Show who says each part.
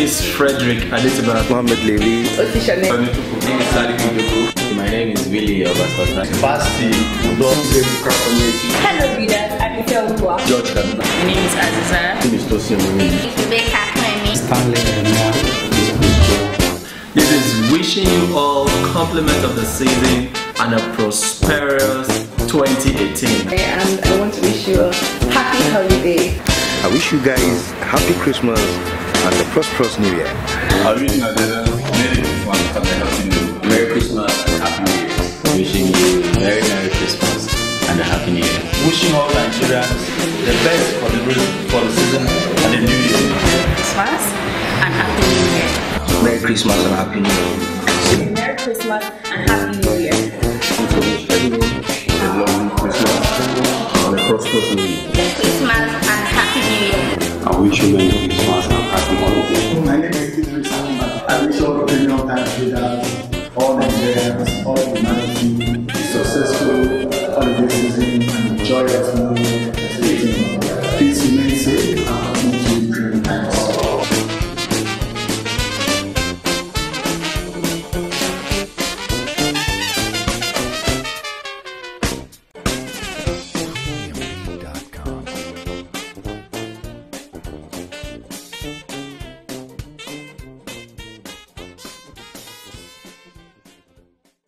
Speaker 1: is Frederick Adetiba.
Speaker 2: Mohammed Levi.
Speaker 3: Officially.
Speaker 4: My name is Sadiq Njoku. My name is Willie Augustus.
Speaker 5: Basti.
Speaker 3: Hello, readers. I'm Ifeoluwa.
Speaker 4: George Kaduna.
Speaker 6: My name is Aziza.
Speaker 4: My name is Tosin Omini.
Speaker 6: Rebecca.
Speaker 5: Stanley.
Speaker 1: This is wishing you all compliments of the season and a prosperous 2018.
Speaker 3: And I want to wish you a happy holiday.
Speaker 2: I wish you guys happy Christmas and a prosperous New Year.
Speaker 4: I wish you a Merry Christmas and Happy New Year. Wishing you a very Merry Christmas and a Happy New Year.
Speaker 5: Wishing all Nigerians the best for the season and the New Year.
Speaker 6: Christmas and Happy New Year.
Speaker 2: Merry Christmas and Happy New Year.
Speaker 3: Merry Christmas and Happy New Year.
Speaker 2: I wish everyone a lovely Christmas and a prosperous New Year.
Speaker 6: Christmas and Happy New Year.
Speaker 4: I wish you Merry Christmas and Happy Holiday.
Speaker 7: My name is Idris Ahmad. I wish all premium time traders, all Nigerians, all humanity, a successful holiday season and joyous